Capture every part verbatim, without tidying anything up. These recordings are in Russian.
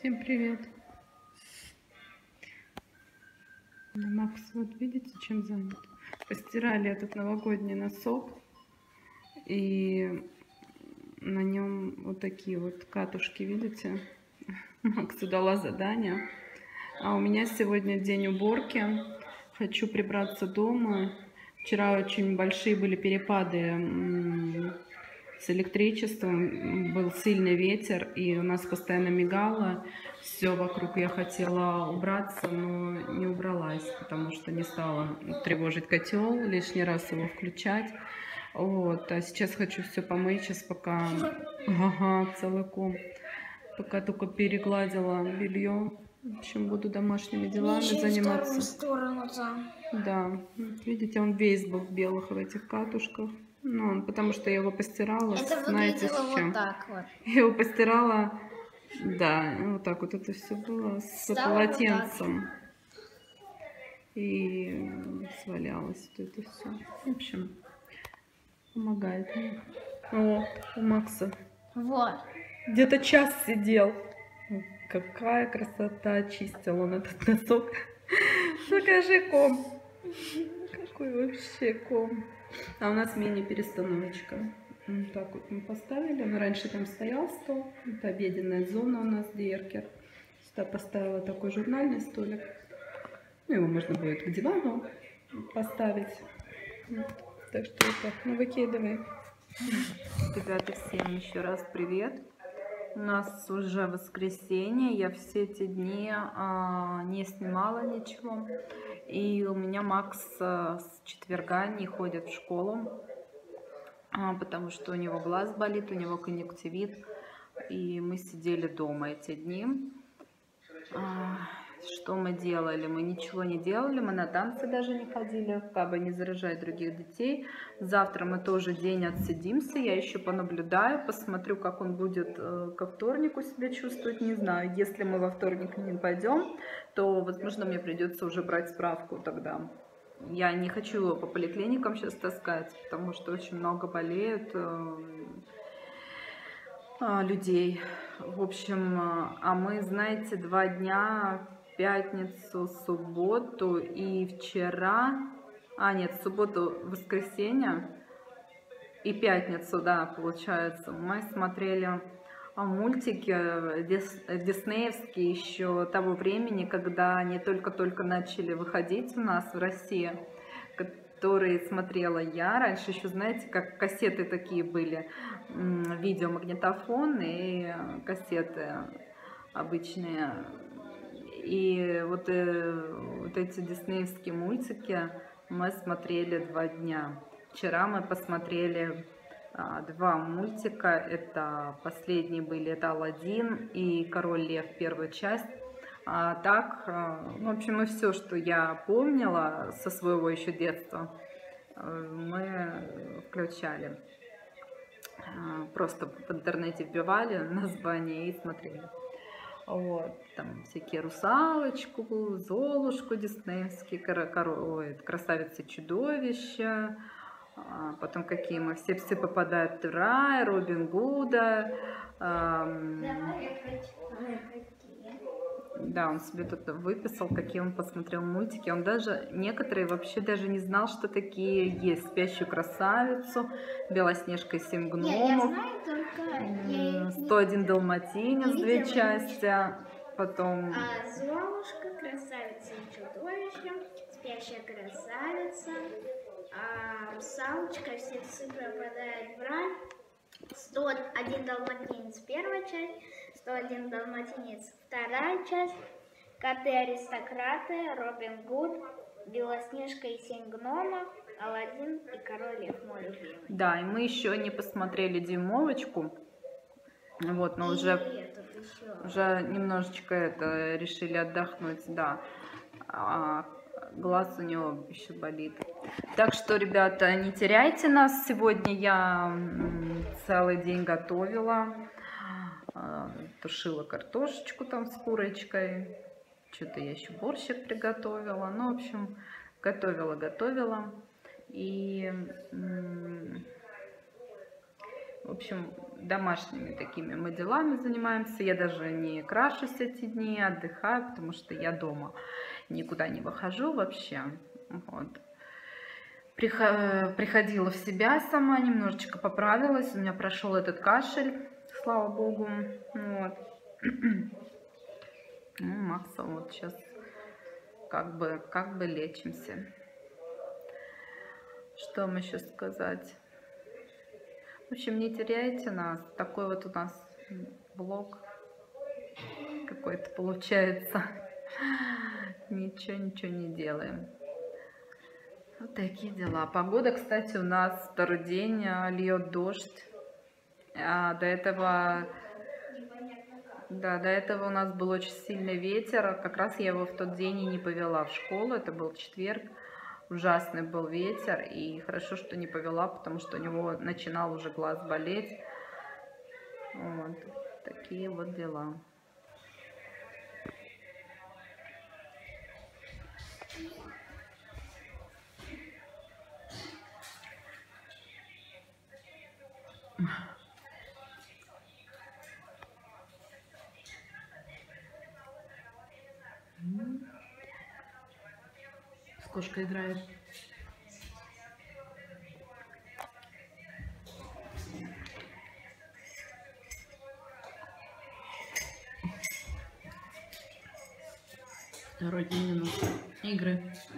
Всем привет. Макс, вот видите, чем занят? Постирали этот новогодний носок, и на нем вот такие вот катушки, видите? Максу дала задание. А у меня сегодня день уборки. Хочу прибраться дома. Вчера очень большие были перепады с электричеством, был сильный ветер, и у нас постоянно мигало все вокруг. Я хотела убраться, но не убралась, потому что не стала тревожить котел, лишний раз его включать. Вот, а сейчас хочу все помыть, сейчас пока, ага, целый ком, пока только перегладила белье. В общем, буду домашними делами заниматься. Сторону, да. Да, видите, он весь был в белых в этих катушках. Ну, потому что я его постирала. Это знаете, выглядело с чем? вот так вот. Я его постирала, да, вот так вот это все было, с Стало полотенцем. Вот и свалялось вот это все. В общем, помогает мне. О, у Макса. Вот. Где-то час сидел. Какая красота, чистил он этот носок. Покажи ком. Какой вообще ком. А у нас мини-перестановочка. Вот так вот мы поставили. Но раньше там стоял стол. Это обеденная зона у нас, Деркер. Сюда поставила такой журнальный столик. Ну, его можно будет к дивану поставить. Вот. Так что это, ну выкидывай. Ребята, всем еще раз привет. У нас уже воскресенье, я все эти дни а, не снимала ничего. И у меня Макс а, с четверга не ходит в школу, а, потому что у него глаз болит, у него конъюнктивит. И мы сидели дома эти дни. А, что мы делали? Мы ничего не делали, мы на танцы даже не ходили, как не заражать других детей. Завтра мы тоже день отсидимся, я еще понаблюдаю, посмотрю, как он будет ко вторнику себя чувствовать, не знаю. Если мы во вторник не пойдем, то, возможно, мне придется уже брать справку тогда. Я не хочу его по поликлиникам сейчас таскать, потому что очень много болеют людей. В общем, а мы, знаете, два дня, пятницу, субботу и вчера, а нет, субботу, воскресенье и пятницу, да, получается, мы смотрели мультики дис, диснеевские еще того времени, когда они только-только начали выходить у нас в России, которые смотрела я. Раньше еще, знаете, как кассеты такие были, видеомагнитофон и кассеты обычные. И вот, вот эти диснеевские мультики мы смотрели два дня. Вчера мы посмотрели а, два мультика. Это последние были, это «Аладдин» и «Король Лев», первая часть. А так, в общем, и все, что я помнила со своего еще детства, мы включали. Просто в интернете вбивали название и смотрели. Вот, там всякие «Русалочку», «Золушку» диснеевские, «Красавица и чудовище». Потом какие мы, все псы попадают в рай, Робин Гуда. Да, он себе тут выписал, какие он посмотрел мультики. Он даже, некоторые вообще даже не знал, что такие есть. «Спящую красавицу», «Белоснежка и семь гномов», «сто один далматинец», две части. Потом... А, «Золушка», «Красавица и чудовище», «Спящая красавица», а, «Русалочка», «Все псы попадают в рай», сто один далматинец первая часть, сто один далматинец вторая часть, «Коты-аристократы», «Робин Гуд», «Белоснежка и семь гномов», «Аладдин» и «Король Лев» мой любимый. Да, и мы еще не посмотрели «Дюймовочку». Вот, но и уже, уже немножечко это решили отдохнуть, да. А глаз у него еще болит. Так что, ребята, не теряйте нас. Сегодня я целый день готовила. Тушила картошечку там с курочкой. Что-то я еще борщик приготовила. Ну, в общем, готовила, готовила. И В общем, домашними такими мы делами занимаемся. Я даже не крашусь эти дни, отдыхаю, потому что я дома. Никуда не выхожу вообще. Вот. Приходила в себя сама, немножечко поправилась. У меня прошел этот кашель, слава богу. Вот. Ну, Макса вот сейчас как бы, как бы лечимся. Что вам еще сказать? В общем, не теряйте нас. Такой вот у нас влог какой-то получается. Ничего, ничего не делаем. Вот такие дела. Погода, кстати, у нас второй день льет дождь. А до этого, да, до этого у нас был очень сильный ветер. Как раз я его в тот день и не повела в школу. Это был четверг. Ужасный был ветер, и хорошо, что не повела, потому что у него начинал уже глаз болеть. Вот такие вот дела. Кошка играет. Второй день у нас игры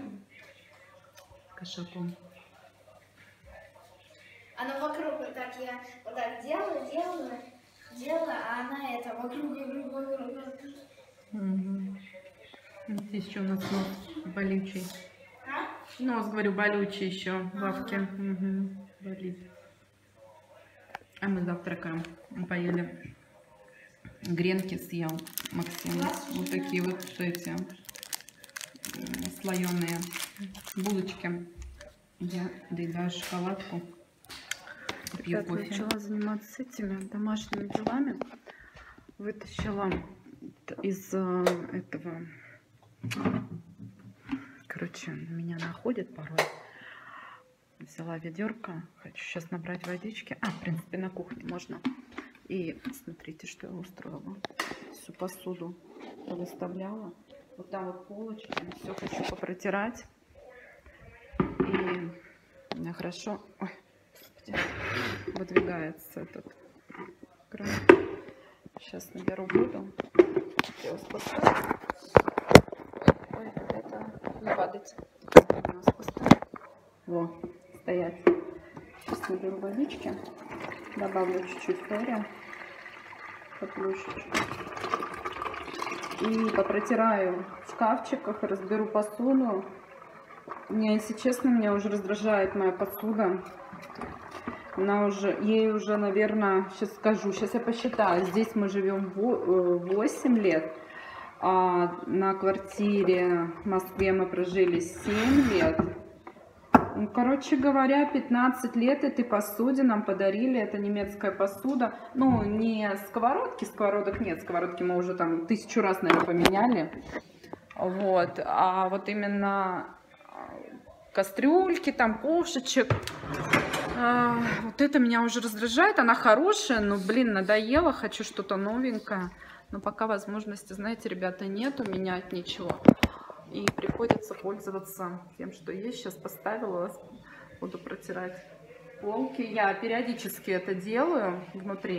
с кошаком. Она вокруг вот так, я вот так делаю, делаю, делаю, а она это вокруг, вокруг, вокруг. Угу. Здесь еще у нас нос болючий. А? Нос, говорю, болючий еще, Вовке. Ага. Угу. Болит. А мы завтракаем. Мы поели гренки, съел Максим. Вот такие вот эти слоеные булочки. Я доедаю шоколадку. Пью кофе. Начала заниматься этими домашними делами. Вытащила из этого... Короче, меня находит порой. Взяла ведерко. Хочу сейчас набрать водички. А, в принципе, на кухне можно. И смотрите, что я устроила. Всю посуду выставляла. Вот там вот полочки. Все хочу попротирать. И у меня хорошо... Ой, господи. Выдвигается этот кран. Сейчас наберу воду. Я вас поставлю. Ой, это не падать. Во, стоять. Сейчас наберу водички. Добавлю чуть-чуть фори. Поплюшечку. И попротираю в шкафчиках, разберу посуду. Меня, если честно, меня уже раздражает моя посуда. Она уже, ей уже, наверное, сейчас скажу, сейчас я посчитаю. Здесь мы живем восемь лет. А на квартире в Москве мы прожили семь лет. Ну, короче говоря, пятнадцать лет этой посуде нам подарили. Это немецкая посуда. Ну, не сковородки, сковородок нет. Сковородки мы уже там тысячу раз, наверное, поменяли. Вот. А вот именно кастрюльки, там, ковшичек. А, вот это меня уже раздражает. Она хорошая, но, блин, надоело. Хочу что-то новенькое. Но пока возможности, знаете, ребята, нету менять ничего. И приходится пользоваться тем, что есть. Сейчас поставила, буду протирать полки. Я периодически это делаю внутри.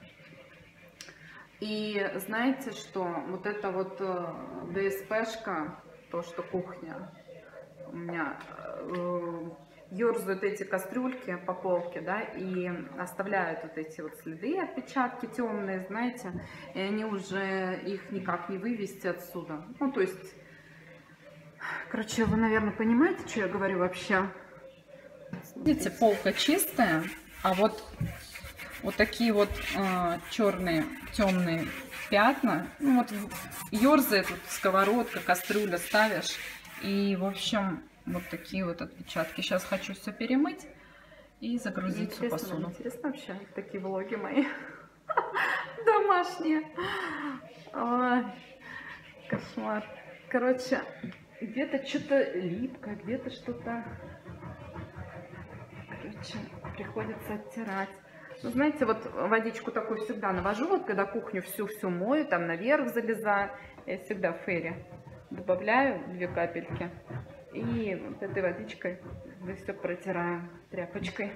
И знаете, что вот это вот ДСПшка, то, что кухня, у меня э, ерзают эти кастрюльки по полке, да, и оставляют вот эти вот следы, отпечатки темные, знаете, и они уже, их никак не вывести отсюда. Ну, то есть, короче, вы, наверное, понимаете, что я говорю вообще. Видите, полка чистая, а вот, вот такие вот э, черные, темные пятна, ну, вот ерзает вот сковородка, кастрюля ставишь, и, в общем, вот такие вот отпечатки. Сейчас хочу все перемыть и загрузить всю посуду. Интересно вообще такие влоги мои домашние. Ой, кошмар. Короче, где-то что-то липкое, где-то что-то... Короче, приходится оттирать. Ну, знаете, вот водичку такую всегда навожу, вот когда кухню всю-всю мою, там наверх залезаю, я всегда в фэре добавляю две капельки. И вот этой водичкой здесь все протираю тряпочкой.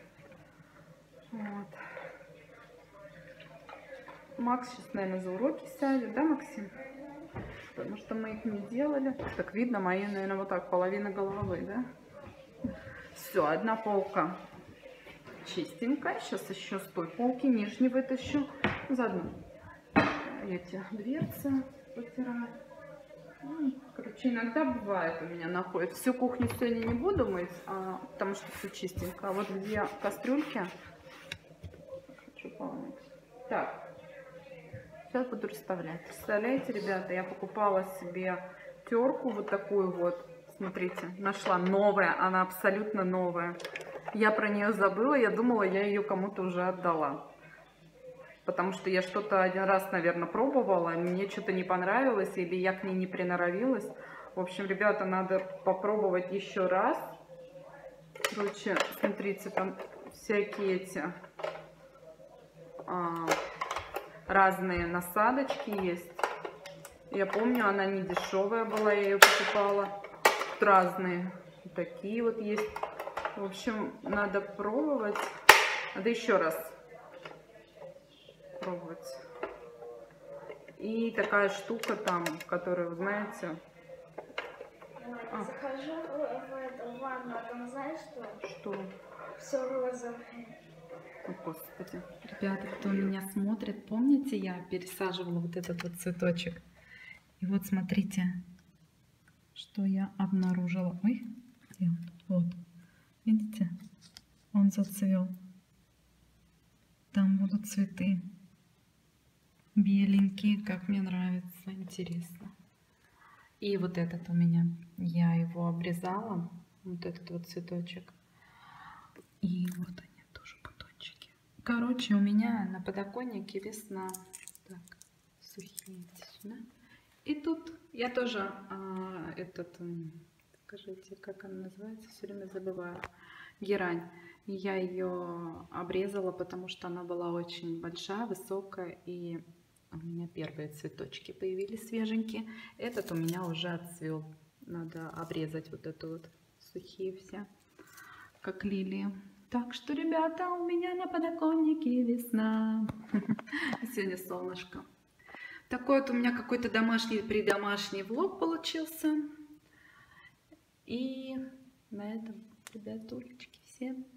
Вот. Макс сейчас, наверное, за уроки сядет, да, Максим? Потому что мы их не делали. Так видно, мои, наверное, вот так, половина головы, да? Все, одна полка чистенькая. Сейчас еще с той полки нижней вытащу. Заодно эти дверцы потираю. Ну, короче, иногда бывает у меня находит. Всю кухню сегодня не буду мыть, а, потому что все чистенько. А вот где кастрюльки, хочу помыть. Так, сейчас буду расставлять. Представляете, ребята, я покупала себе терку вот такую вот. Смотрите, нашла новая, она абсолютно новая. Я про нее забыла, я думала, я ее кому-то уже отдала. Потому что я что-то один раз, наверное, пробовала, мне что-то не понравилось, или я к ней не приноровилась. В общем, ребята, надо попробовать еще раз. Короче, смотрите, там всякие эти а, разные насадочки есть. Я помню, она не дешевая была, я ее покупала. Тут разные такие вот есть. В общем, надо пробовать. Надо еще раз пробовать. И такая штука там, которую, вы знаете... А. Захожу в эту ванну, а там знаешь что? Что? Все розовое. О, Господи. Ребята, кто меня смотрит, помните, я пересаживала вот этот вот цветочек? И вот смотрите, что я обнаружила. Ой, где он? Вот. Видите? Он зацвел. Там будут цветы. Беленькие, как мне нравится, интересно. И вот этот у меня, я его обрезала, вот этот вот цветочек. И вот они тоже бутончики. Короче, у меня на подоконнике весна. Так, сухие сюда. И тут я тоже а, этот, скажите, как она называется, все время забываю, герань. Я ее обрезала, потому что она была очень большая, высокая, и у меня первые цветочки появились свеженькие. Этот у меня уже отцвел. Надо обрезать вот это вот сухие все, как лилии. Так что, ребята, у меня на подоконнике весна. Сегодня солнышко. Такой вот у меня какой-то домашний, придомашний влог получился. И на этом, ребятулечки, всем